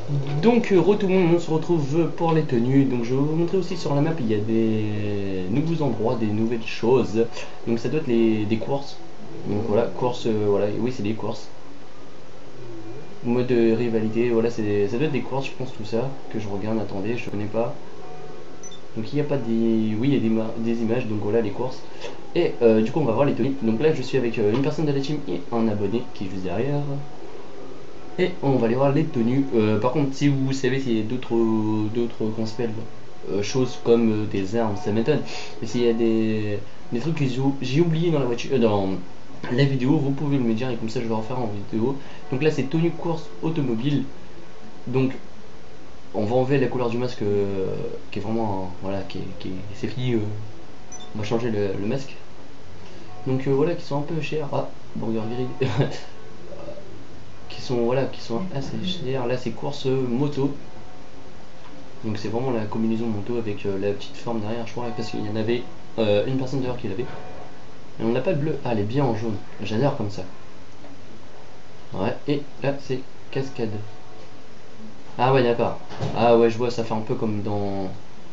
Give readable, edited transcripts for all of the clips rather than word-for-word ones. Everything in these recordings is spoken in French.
Donc tout le monde, on se retrouve pour les tenues. Donc je vais vous montrer aussi sur la map, il y a des nouveaux endroits, des nouvelles choses. Donc ça doit être des courses. Donc voilà, courses, voilà, oui c'est des courses. Mode rivalité, voilà, ça doit être des courses, je pense, tout ça. Que je regarde, attendez, je connais pas. Donc il n'y a pas des... Oui, il y a des images, donc voilà les courses. Et du coup on va voir les tenues. Donc là je suis avec une personne de la team et un abonné qui est juste derrière. Et on va aller voir les tenues. Par contre, si vous savez s'il y a d'autres qu'on s'appelle choses comme des armes, ça m'étonne. Mais s'il y a des trucs que j'ai oublié dans la voiture, dans la vidéo, vous pouvez me dire et comme ça je vais refaire en vidéo. Donc là c'est tenue course automobile. Donc on va enlever la couleur du masque qui est vraiment voilà c'est fini. On va changer le masque. Donc voilà qui sont un peu chers. Ah, burger gris. Qui sont assez chers. Là c'est course moto. Donc c'est vraiment la combinaison moto avec la petite forme derrière, je crois, parce qu'il y en avait une personne d'ailleurs qui l'avait. Et on n'a pas le bleu. Ah, elle est bien en jaune. J'adore comme ça. Ouais, et là c'est cascade. Ah ouais, d'accord. Ah ouais, je vois, ça fait un peu comme dans...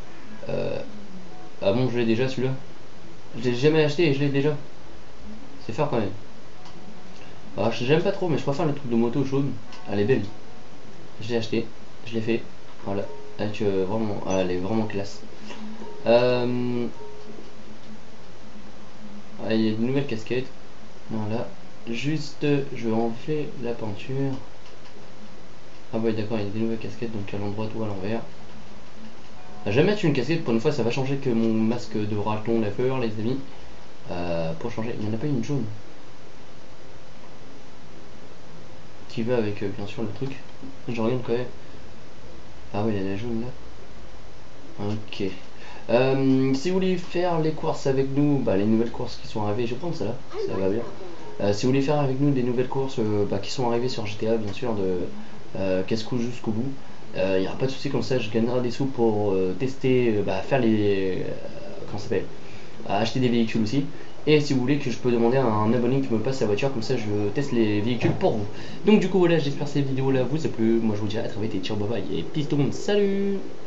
Ah bon, je l'ai déjà celui-là. Je l'ai jamais acheté et je l'ai déjà. C'est fort quand même. Ah, j'aime pas trop, mais je préfère les trucs de moto jaune. Elle est belle. Je l'ai acheté, je l'ai fait. Voilà. Avec vraiment... Ah, elle est vraiment classe. Ah, il y a de nouvelles casquettes. Voilà. Juste, je vais enlever la peinture. Ah ouais, d'accord, il y a des nouvelles casquettes, donc à l'endroit ou à l'envers. Je vais mettre une casquette pour une fois, ça va changer que mon masque de raton laveur, les amis. Pour changer, il n'y en a pas une jaune. Qui va avec, bien sûr, le truc. Je regarde quand même. Ah ouais, il y a la jaune là. Ok. Si vous voulez faire les courses avec nous, bah, les nouvelles courses qui sont arrivées, je vais prendre ça là, ça va bien. Si vous voulez faire avec nous des nouvelles courses bah, qui sont arrivées sur GTA, bien sûr, de casse-cou jusqu'au bout, il n'y aura pas de souci, comme ça je gagnerai des sous pour tester, bah, faire les. Comment ça s'appelle, acheter des véhicules aussi. Et si vous voulez que je peux demander à un abonné qui me passe sa voiture, comme ça je teste les véhicules pour vous. Donc du coup voilà, j'espère que cette vidéo là vous a plu. Moi je vous dis à très vite et ciao, bye bye et peace tout le monde, salut.